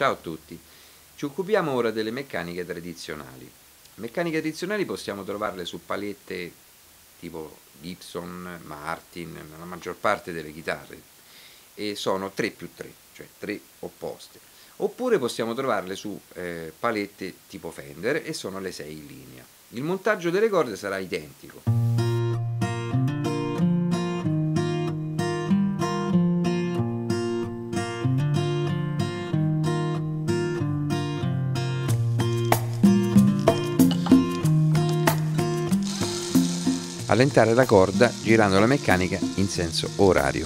Ciao a tutti, ci occupiamo ora delle meccaniche tradizionali. Meccaniche tradizionali possiamo trovarle su palette tipo Gibson, Martin, nella maggior parte delle chitarre e sono 3 più 3, cioè 3 opposte. Oppure possiamo trovarle su palette tipo Fender e sono le 6 in linea. Il montaggio delle corde sarà identico. Allentare la corda girando la meccanica in senso orario.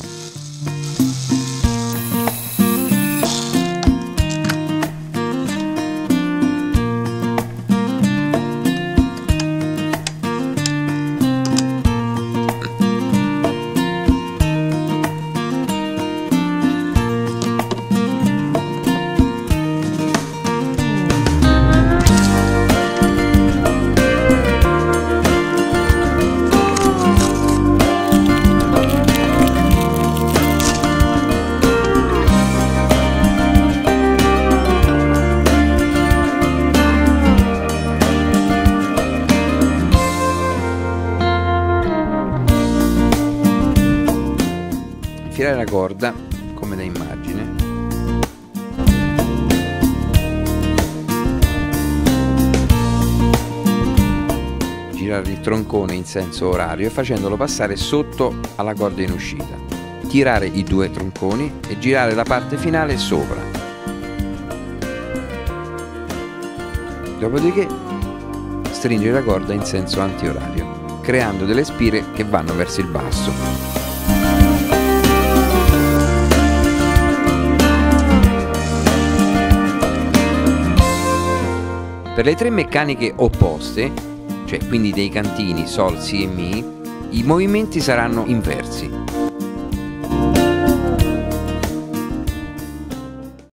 Infilare la corda come da immagine, girare il troncone in senso orario e facendolo passare sotto alla corda in uscita, tirare i 2 tronconi e girare la parte finale sopra. Dopodiché stringere la corda in senso antiorario, creando delle spire che vanno verso il basso. Per le 3 meccaniche opposte, cioè quindi dei cantini Sol, Si e Mi, i movimenti saranno inversi.